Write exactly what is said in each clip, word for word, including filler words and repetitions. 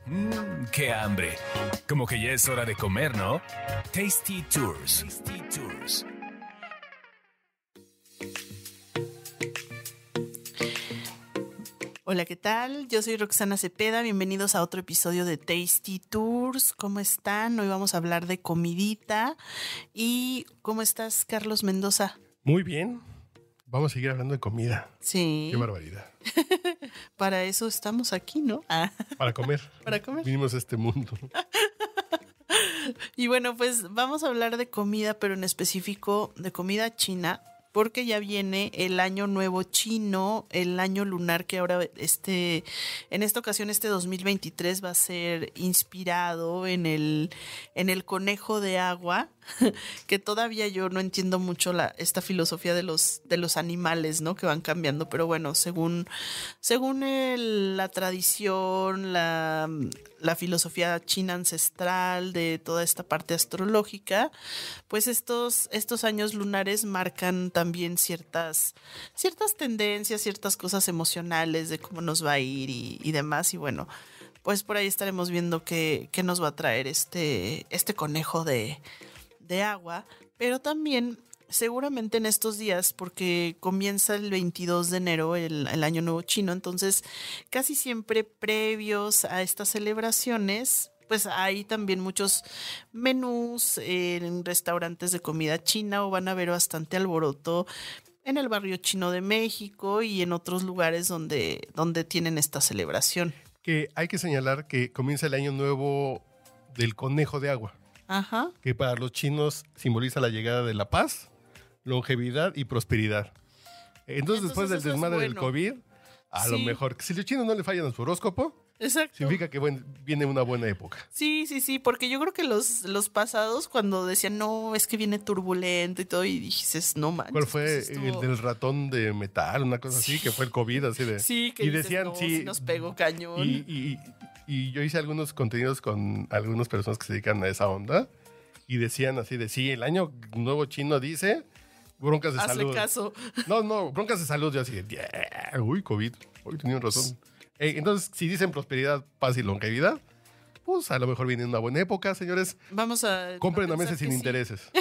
Mmm, qué hambre. Como que ya es hora de comer, ¿no? Tasty Tours. Tasty Tours. Hola, ¿qué tal? Yo soy Roxana Cepeda, bienvenidos a otro episodio de Tasty Tours. ¿Cómo están? Hoy vamos a hablar de comidita. ¿Y cómo estás, Carlos Mendoza? Muy bien, vamos a seguir hablando de comida. Sí. Qué barbaridad. Para eso estamos aquí, ¿no? Ah. Para comer. Para comer. Vinimos a este mundo. Y bueno, pues vamos a hablar de comida, pero en específico de comida china, porque ya viene el año nuevo chino, el año lunar que ahora este, en esta ocasión este dos mil veintitrés va a ser inspirado en el, en el conejo de agua, que todavía yo no entiendo mucho la, esta filosofía de los, de los animales, ¿no? Que van cambiando, pero bueno, según, según el, la tradición, la, la filosofía china ancestral de toda esta parte astrológica, pues estos, estos años lunares marcan también ciertas, ciertas tendencias, ciertas cosas emocionales de cómo nos va a ir y, y demás. Y bueno, pues por ahí estaremos viendo qué, qué nos va a traer este, este conejo de, de agua. Pero también seguramente en estos días, porque comienza el veintidós de enero el, el año nuevo chino, entonces casi siempre previos a estas celebraciones, pues hay también muchos menús en restaurantes de comida china, o van a ver bastante alboroto en el barrio chino de México y en otros lugares donde, donde tienen esta celebración. Que hay que señalar que comienza el año nuevo del conejo de agua. Ajá. Que para los chinos simboliza la llegada de la paz, longevidad y prosperidad. Entonces, Entonces después del desmadre bueno. del COVID, a sí. lo mejor, si los chinos no le fallan a su horóscopo, exacto, significa que bueno, viene una buena época. Sí, sí, sí, porque yo creo que los, los pasados, cuando decían, no, es que viene turbulento y todo, y dices, no manches. ¿Cuál fue pues estuvo... el del ratón de metal? Una cosa sí. así, que fue el COVID, así de... Sí, que y dices, decían, no, sí, sí nos pegó cañón. Y, y, y yo hice algunos contenidos con algunas personas que se dedican a esa onda, y decían así de, sí, el año nuevo chino dice, broncas de Hazle salud. caso. No, no, broncas de salud, yo así de, yeah, uy, COVID, hoy tenían razón. Eh, entonces, si dicen prosperidad, paz y longevidad, pues a lo mejor viene una buena época, señores. Vamos a... Compren a meses sin intereses. Sí.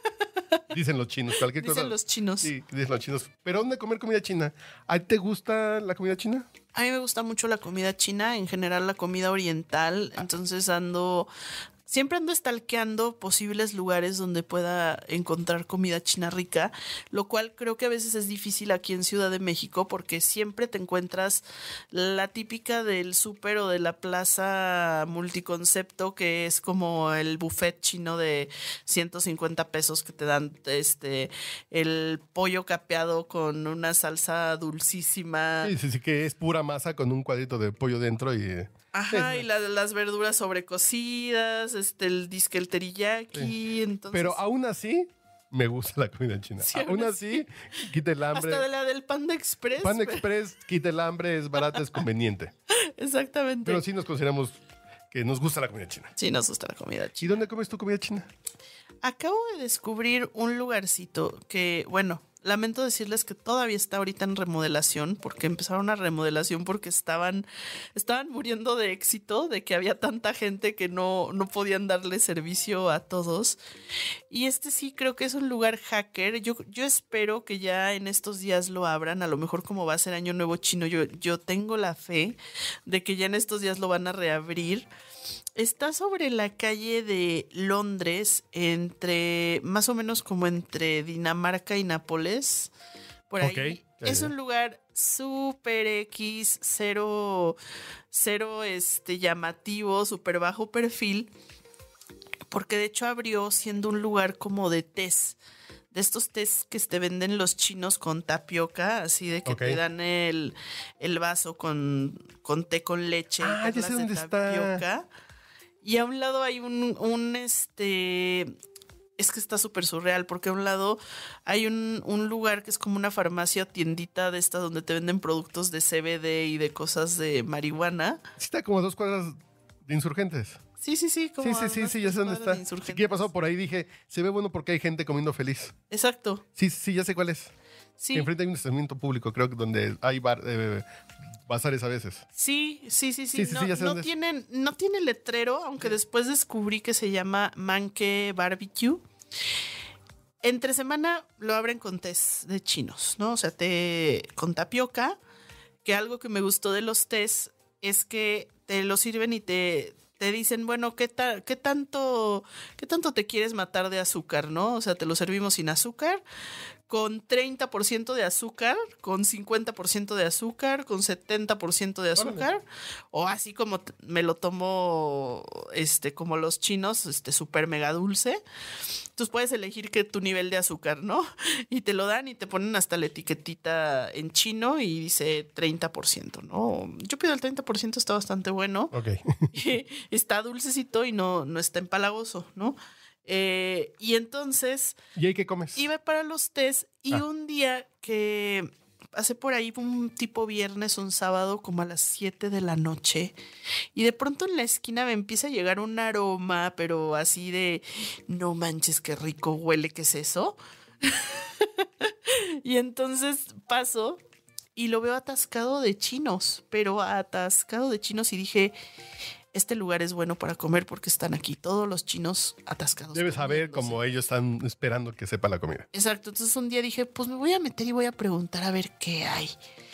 Dicen los chinos, cualquier dicen cosa. Dicen los chinos. Sí, dicen los chinos. ¿Pero dónde comer comida china? ¿A ti te gusta la comida china? A mí me gusta mucho la comida china, en general la comida oriental, entonces ando... Siempre ando stalkeando posibles lugares donde pueda encontrar comida china rica, lo cual creo que a veces es difícil aquí en Ciudad de México porque siempre te encuentras la típica del súper o de la plaza multiconcepto, que es como el buffet chino de ciento cincuenta pesos que te dan este el pollo capeado con una salsa dulcísima. Sí, sí, sí, que es pura masa con un cuadrito de pollo dentro y... Ajá, y la, las verduras sobrecocidas, este, el disque el teriyaki, sí. Entonces... Pero aún así, me gusta la comida china. Sí, aún así, sí. Quita el hambre. Hasta de la del Panda Express. Panda Express, quita el hambre, es barata, es conveniente. Exactamente. Pero sí nos consideramos que nos gusta la comida china. Sí, nos gusta la comida china. ¿Y dónde comes tu comida china? Acabo de descubrir un lugarcito que, bueno... Lamento decirles que todavía está ahorita en remodelación, porque empezaron una remodelación porque estaban, estaban muriendo de éxito, de que había tanta gente que no, no podían darle servicio a todos. Y este sí creo que es un lugar hacker. Yo, yo espero que ya en estos días lo abran. A lo mejor como va a ser Año Nuevo Chino, yo, yo tengo la fe de que ya en estos días lo van a reabrir. Está sobre la calle de Londres, entre más o menos como entre Dinamarca y Nápoles. Por ahí. Okay. Es un lugar súper X, cero, cero este, llamativo, súper bajo perfil. Porque de hecho abrió siendo un lugar como de tés. De estos tés que te venden los chinos con tapioca, así de que okay. te dan el, el vaso con, con té con leche. Ah, ya sé dónde tapioca. Está. Y a un lado hay un, un este, es que está súper surreal, porque a un lado hay un, un lugar que es como una farmacia o tiendita de estas donde te venden productos de C B D y de cosas de marihuana. Sí, está como a dos cuadras de Insurgentes. Sí, sí, sí. Como sí, sí, sí, sí, ya sé dónde está. Sí, que he pasado por ahí, dije, se ve bueno porque hay gente comiendo feliz. Exacto. Sí, sí, ya sé cuál es. Sí. Enfrente hay un estacionamiento público, creo que donde hay bar, eh, bazares a veces. Sí, sí, sí, sí. Sí, sí, no, sí, ya sé no, dónde es. tienen, no tiene letrero, aunque después descubrí que se llama Manque Barbecue. Entre semana lo abren con tés de chinos, ¿no? O sea, té con tapioca, que algo que me gustó de los tés es que te lo sirven y te, te dicen, bueno, ¿qué, ta- qué, tanto, ¿qué tanto te quieres matar de azúcar, no? O sea, te lo servimos sin azúcar, con treinta por ciento de azúcar, con cincuenta por ciento de azúcar, con setenta por ciento de azúcar, Órale. o así como t- me lo tomo este, como los chinos, este súper mega dulce. Entonces puedes elegir que tu nivel de azúcar, ¿no? Y te lo dan y te ponen hasta la etiquetita en chino y dice treinta por ciento, ¿no? Yo pido el treinta por ciento, está bastante bueno. Ok. Está dulcecito y no, no está empalagoso, ¿no? Eh, y entonces ¿Y ahí qué comes? iba para los tés y Ah. un día que pasé por ahí un tipo viernes, un sábado, como a las siete de la noche, y de pronto en la esquina me empieza a llegar un aroma, pero así de, no manches, qué rico huele, ¿qué es eso? Y entonces paso y lo veo atascado de chinos, pero atascado de chinos y dije, este lugar es bueno para comer porque están aquí todos los chinos atascados. Debes saber comiéndose. cómo ellos están esperando que sepa la comida. Exacto, entonces un día dije, pues me voy a meter y voy a preguntar a ver qué hay.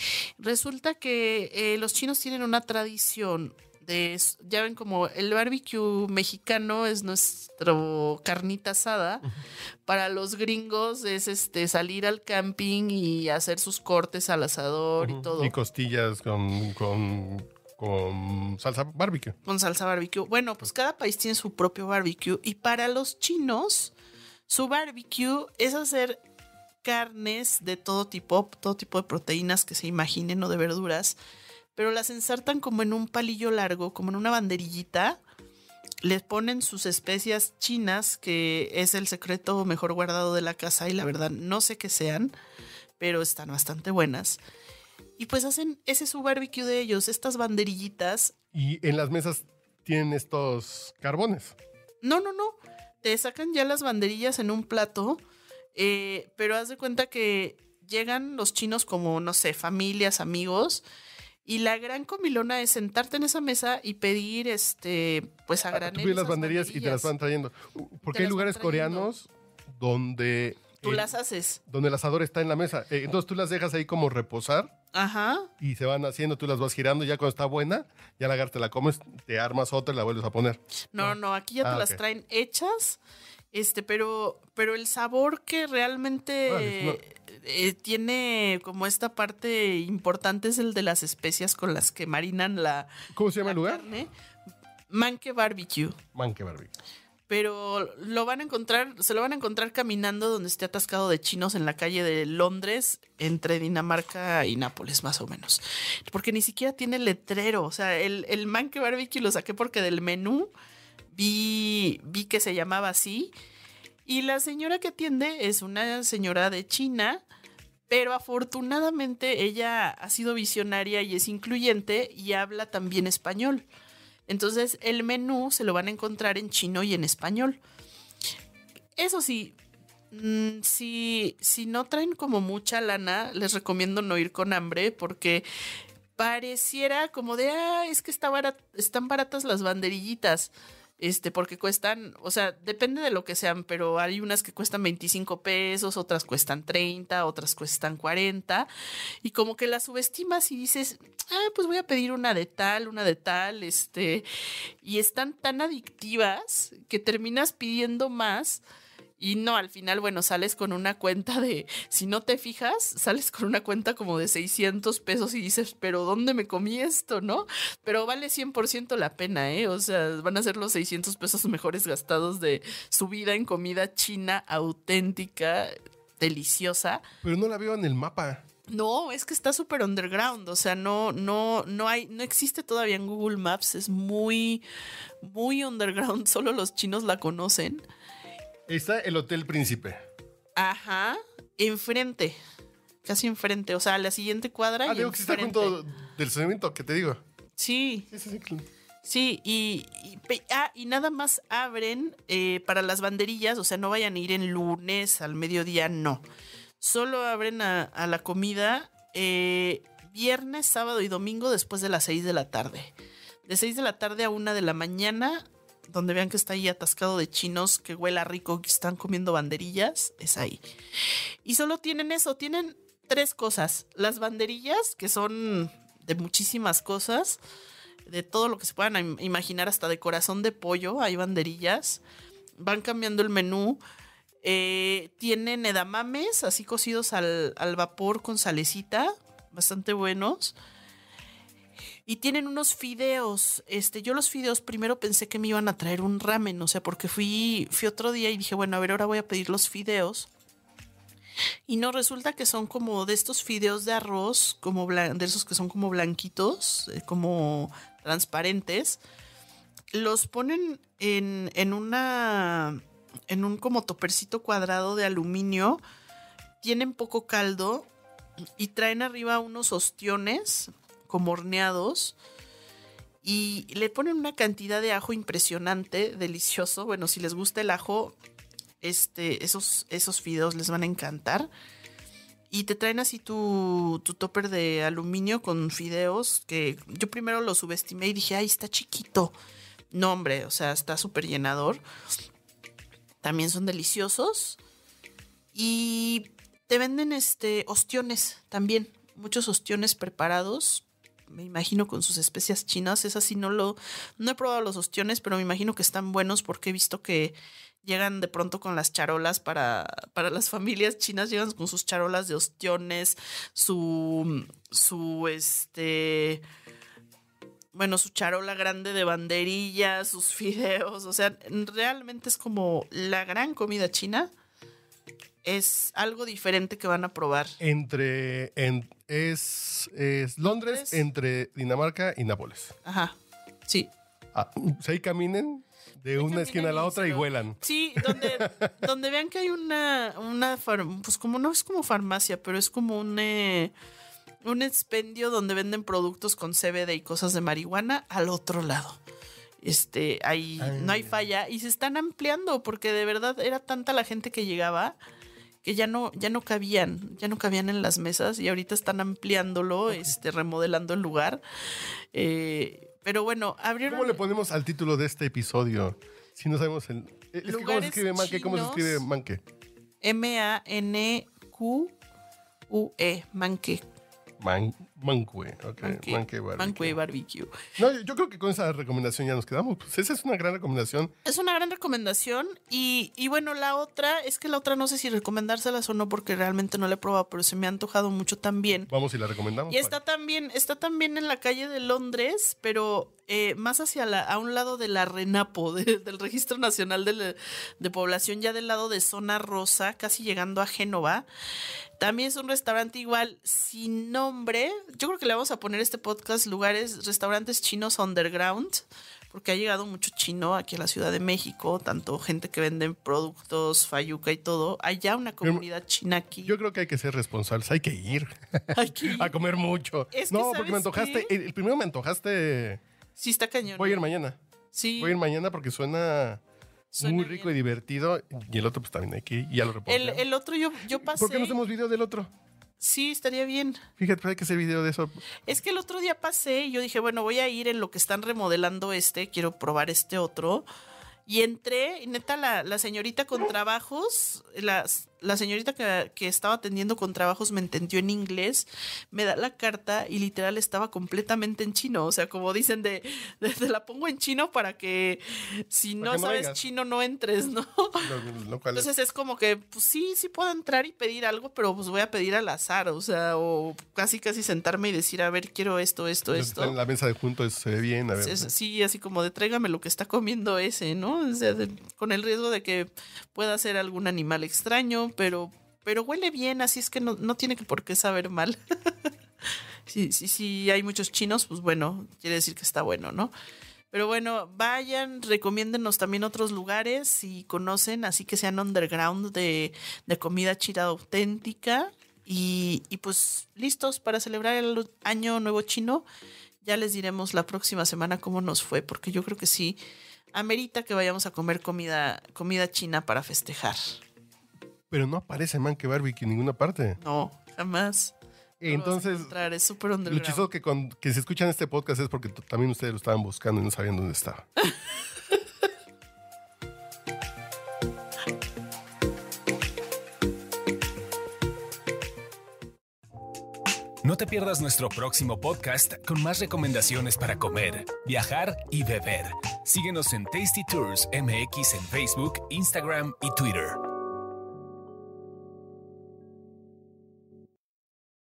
Resulta que eh, los chinos tienen una tradición de, ya ven como el barbecue mexicano es nuestro carnita asada, uh-huh. Para los gringos es este salir al camping y hacer sus cortes al asador uh-huh. y todo. Y costillas con... con... con salsa barbecue. Con salsa barbecue. Bueno, pues cada país tiene su propio barbecue y para los chinos su barbecue es hacer carnes de todo tipo, todo tipo de proteínas que se imaginen o de verduras, pero las ensartan como en un palillo largo, como en una banderillita. Les ponen sus especias chinas, que es el secreto mejor guardado de la casa y la verdad no sé qué sean, pero están bastante buenas. Y pues hacen ese su barbecue de ellos, estas banderillitas. Y en las mesas tienen estos carbones. No, no, no. Te sacan ya las banderillas en un plato, eh, pero haz de cuenta que llegan los chinos como, no sé, familias, amigos, y la gran comilona es sentarte en esa mesa y pedir, este, pues a granel. Tú pides las banderillas, banderillas y te las van trayendo. Porque hay lugares coreanos donde... Tú el, las haces. Donde el asador está en la mesa. Eh, entonces tú las dejas ahí como reposar. Ajá. Y se van haciendo, tú las vas girando. Y ya cuando está buena, ya la agarras, te la comes, te armas otra y la vuelves a poner. No, no, aquí ya ah, te las okay. traen hechas. Este, pero, pero el sabor que realmente vale, no. eh, tiene como esta parte importante es el de las especias con las que marinan la. ¿Cómo se llama la el lugar? Carne. Manque Barbecue. Manque Barbecue. Pero lo van a encontrar, se lo van a encontrar caminando donde esté atascado de chinos en la calle de Londres, entre Dinamarca y Nápoles, más o menos. Porque ni siquiera tiene letrero. O sea, el, el Manque Barbecue lo saqué porque del menú vi, vi que se llamaba así. Y la señora que atiende es una señora de China, pero afortunadamente ella ha sido visionaria y es incluyente y habla también español. Entonces el menú se lo van a encontrar en chino y en español. Eso sí, mmm, si, si no traen como mucha lana, les recomiendo no ir con hambre porque pareciera como de, ah, es que está barat- están baratas las banderillitas. Este, porque cuestan, o sea, depende de lo que sean, pero hay unas que cuestan veinticinco pesos, otras cuestan treinta, otras cuestan cuarenta, y como que las subestimas y dices, ah, pues voy a pedir una de tal, una de tal, este, y están tan adictivas que terminas pidiendo más. Y no, al final, bueno, sales con una cuenta de, si no te fijas, sales con una cuenta como de seiscientos pesos y dices, pero ¿dónde me comí esto, no? Pero vale cien por ciento la pena, ¿eh? O sea, van a ser los seiscientos pesos mejores gastados de su vida en comida china auténtica, deliciosa. Pero no la veo en el mapa. No, es que está súper underground, o sea, no, no, no hay, no existe todavía en Google Maps, es muy, muy underground, solo los chinos la conocen. Está el Hotel Príncipe. Ajá, enfrente, casi enfrente, o sea, a la siguiente cuadra. Ah, y digo que está junto del estacionamiento, que te digo. Sí, sí, sí, sí. Sí, y, y, ah, y nada más abren eh, para las banderillas, o sea, no vayan a ir en lunes al mediodía, no. Solo abren a, a la comida eh, viernes, sábado y domingo después de las seis de la tarde. De seis de la tarde a una de la mañana, donde vean que está ahí atascado de chinos, que huela rico, que están comiendo banderillas, es ahí. Y solo tienen eso, tienen tres cosas. Las banderillas, que son de muchísimas cosas, de todo lo que se puedan imaginar, hasta de corazón de pollo, hay banderillas. Van cambiando el menú. Eh, tienen edamames, así cocidos al, al vapor con salecita, bastante buenos. Y tienen unos fideos. Este, yo los fideos primero pensé que me iban a traer un ramen, o sea, porque fui, fui otro día y dije, bueno, a ver, ahora voy a pedir los fideos. Y no, resulta que son como de estos fideos de arroz, como blan- de esos que son como blanquitos, eh, como transparentes. Los ponen en, en una, en un como topercito cuadrado de aluminio. Tienen poco caldo y traen arriba unos ostiones como horneados, y le ponen una cantidad de ajo impresionante, delicioso. Bueno, si les gusta el ajo, este, esos, esos fideos les van a encantar. Y te traen así tu, tu topper de aluminio con fideos, que yo primero lo subestimé y dije, ay, está chiquito. No, hombre, o sea, está súper llenador. También son deliciosos. Y te venden este ostiones también, muchos ostiones preparados, me imagino con sus especias chinas. Es así, no lo, no he probado los ostiones, pero me imagino que están buenos porque he visto que llegan de pronto con las charolas para, para las familias chinas, llegan con sus charolas de ostiones, su, su, este, bueno, su charola grande de banderillas, sus fideos. O sea, realmente es como la gran comida china. Es algo diferente que van a probar. Entre, en, es, es Londres, Londres, entre Dinamarca y Nápoles. Ajá, sí. Ah, pues ahí caminen de Ahí una esquina a la caminen y otra se y lo- huelan. Sí, donde, donde vean que hay una, una far- pues como no es como farmacia, pero es como un, eh, un expendio donde venden productos con C B D y cosas de marihuana al otro lado. Este, ahí Ay. no hay falla y se están ampliando porque de verdad era tanta la gente que llegaba que ya no, ya no cabían, ya no cabían en las mesas, y ahorita están ampliándolo, este, remodelando el lugar. Eh, pero bueno, abrieron. ¿Cómo le ponemos al título de este episodio? Si no sabemos el... Es que ¿cómo se Lugares escribe manque? ¿Cómo se chinos. escribe manque? M A N Q U E, manque. Man, manque, ok. Manque, Manque barbecue. manque barbecue. No, yo, yo creo que con esa recomendación ya nos quedamos. Pues esa es una gran recomendación. Es una gran recomendación. Y, y bueno, la otra, es que la otra no sé si recomendárselas o no, porque realmente no la he probado, pero se me ha antojado mucho también. Vamos y la recomendamos. Y está también, está también en la calle de Londres, pero eh, más hacia la, a un lado de la RENAPO, de- del Registro Nacional de, la- de Población, ya del lado de Zona Rosa, casi llegando a Génova. También es un restaurante igual sin nombre. Yo creo que le vamos a poner este podcast lugares, restaurantes chinos underground, porque ha llegado mucho chino aquí a la Ciudad de México, tanto gente que vende productos, fayuca y todo. Hay ya una comunidad china aquí. Yo creo que hay que ser responsables. Hay que ir Hay que ir. a comer mucho. Es que, no, porque ¿sabes me antojaste. qué? El, el primero me antojaste. Sí, está cañón. Voy a ir mañana. Sí. Voy a ir mañana porque suena, Suena muy rico bien. y divertido. Y el otro, pues también hay que ir. Y ya lo reporté. El, el otro yo, yo pasé. ¿Por qué no hacemos video del otro? Sí, estaría bien. Fíjate, pues hay que hacer video de eso. Es que el otro día pasé y yo dije, bueno, voy a ir en lo que están remodelando este, quiero probar este otro. Y entré, y neta, la, la señorita con trabajos, la, la señorita que, que estaba atendiendo con trabajos me entendió en inglés, me da la carta y literal estaba completamente en chino. O sea, como dicen, de, de- te la pongo en chino para que si Para no que no sabes vengas. chino no entres, ¿no? Lo, lo cual es- Entonces es como que, pues sí, sí puedo entrar y pedir algo, pero pues voy a pedir al azar, o sea, o casi casi sentarme y decir, a ver, quiero esto, esto, está en esto. la mesa de juntos, se ve bien. A ver. Es- sí, así como de tráigame lo que está comiendo ese, ¿no? O sea, de- con el riesgo de que pueda ser algún animal extraño, pero, pero huele bien, así es que no, no tiene que por qué saber mal. Sí, sí, sí, hay muchos chinos, pues bueno, quiere decir que está bueno, ¿no? Pero bueno, vayan, recomiéndenos también otros lugares si conocen, así que sean underground de, de comida china auténtica. Y, y pues listos para celebrar el año nuevo chino. Ya les diremos la próxima semana cómo nos fue, porque yo creo que sí, amerita que vayamos a comer comida, comida china para festejar. pero no aparece Manque Barbecue en ninguna parte. No, jamás. Entonces, entrar, es súper underground. Lo chistoso que, con, que se escuchan este podcast es porque t- también ustedes lo estaban buscando y no sabían dónde estaba. No te pierdas nuestro próximo podcast con más recomendaciones para comer, viajar y beber. Síguenos en Tasty Tours M X en Facebook, Instagram y Twitter.